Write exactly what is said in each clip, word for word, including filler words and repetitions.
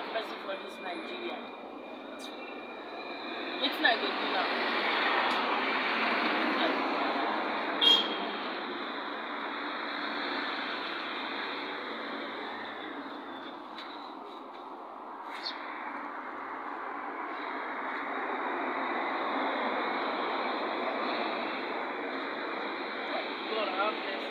have mercy for this Nigeria. Wetin I go do now? God have mercy.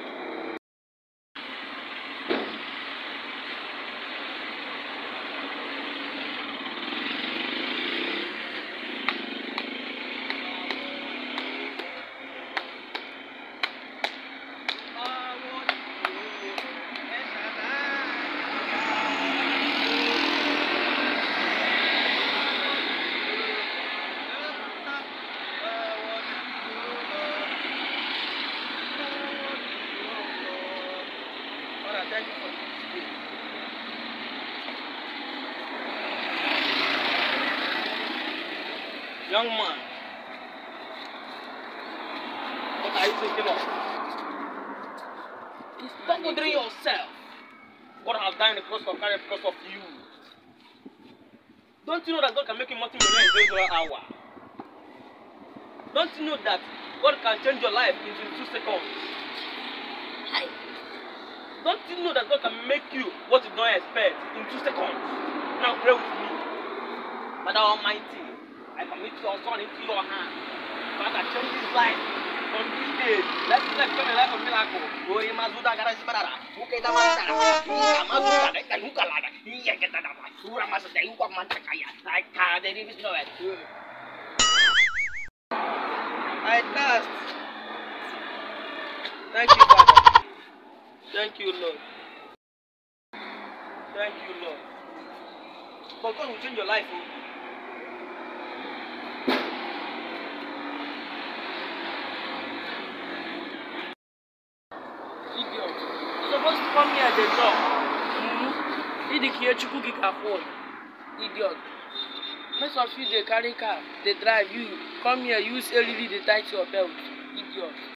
Thank you for this day. Young man, what are you thinking of? Don't go drain yourself. God has died in the cross of Calvary because of you. Don't you know that God can make you multi-millionaire in zero hour? Don't you know that God can change your life in two seconds? Hi. Don't you know that God can make you what you don't expect in two seconds? Now pray with me. Father Almighty, I commit your son into your hands. Father, change his life from this day. Let his life become a life of miracle. Glory Mazuda Garasibarara. Ukeda Mantara. Mazuda Ganukalada. Yaketana. Sura Mazda Uka Mantakaya. I can't even know it. I thirst. Thank you, Father. Thank you, Lord. Thank you, Lord. But God will change your life. Oh. Idiot. You're supposed to come here at the door. Mm-hmm. Idi Kiyochuku Gik afford. Idiot. Most of you, they carry car, they drive you. Come here, use L E D, they tie to your belt. Idiot.